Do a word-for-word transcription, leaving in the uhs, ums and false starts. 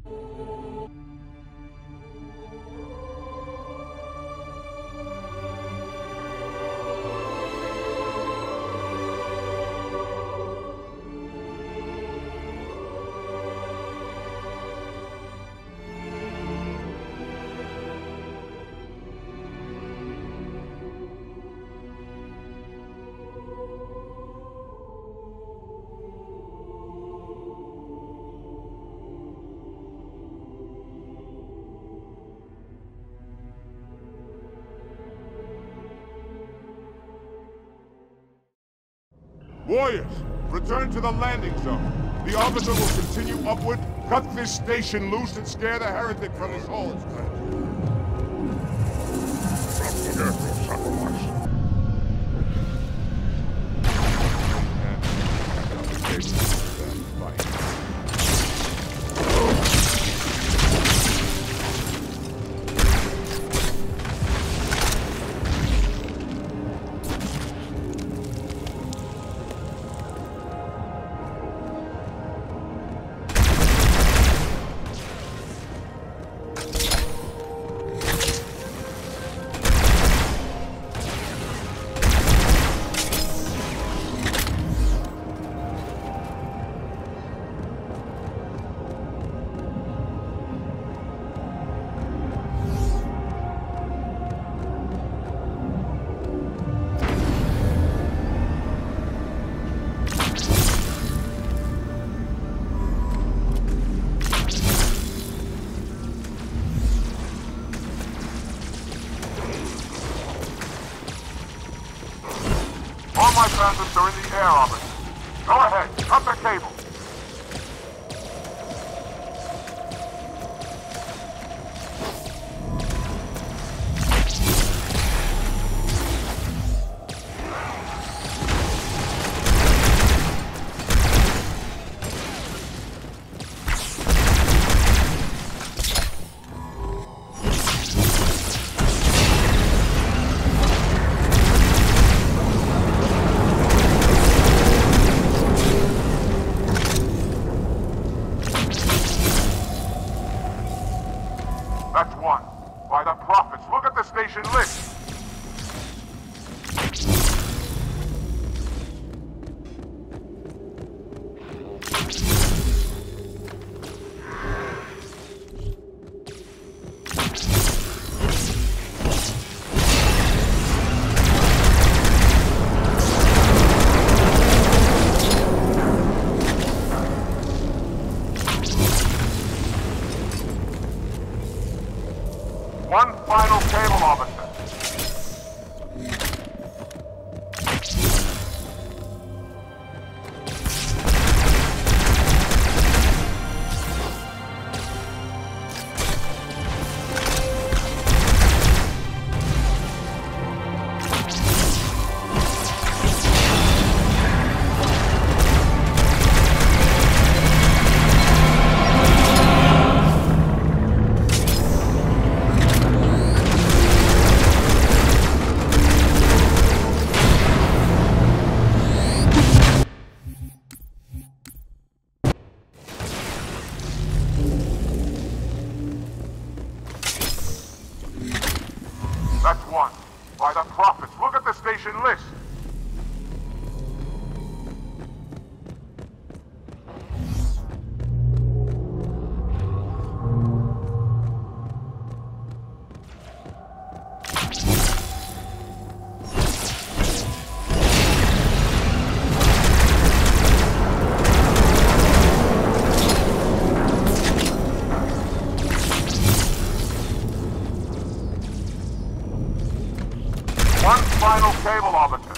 Warriors, return to the landing zone. The Arbiter will continue upward, cut this station loose, and scare the heretic from his halls. All my transits are in the air, Arbiter. Go ahead, cut the cable. That's one. By the prophets, look at the station list. One final cable, Arbiter. That's one. By the prophets, look at the station list. One final cable, Arbiter.